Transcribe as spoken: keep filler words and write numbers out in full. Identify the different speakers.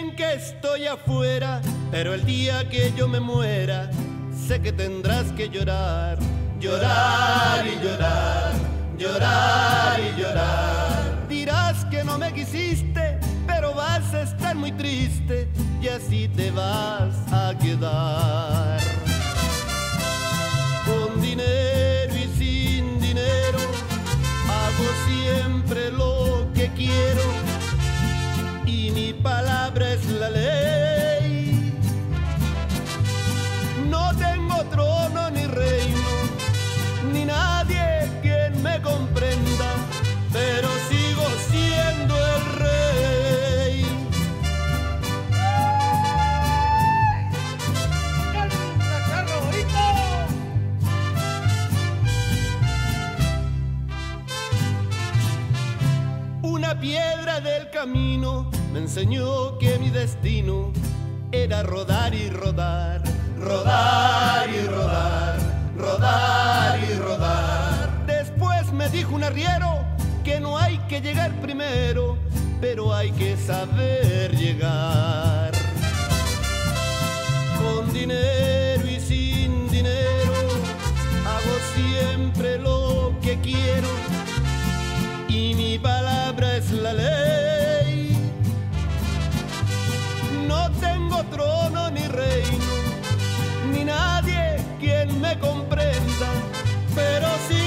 Speaker 1: bien que estoy afuera, pero el día que yo me muera, sé que tendrás que llorar, llorar y llorar, llorar y llorar. Dirás que no me quisiste, pero vas a estar muy triste y así te vas a quedar. Con dinero y sin dinero, hago siempre lo que quiero y mi palabra es la ley. No tengo trono ni reino, ni nadie quien me comprenda, pero sigo siendo el rey. Una piedra del camino me enseñó que mi destino era rodar y rodar, rodar y rodar, rodar y rodar. Después me dijo un arriero que no hay que llegar primero, pero hay que saber llegar. Con dinero y sin dinero, hago siempre lo que quiero y mi palabra es la ley. No tengo trono ni reino, ni nadie quien me comprenda, pero sí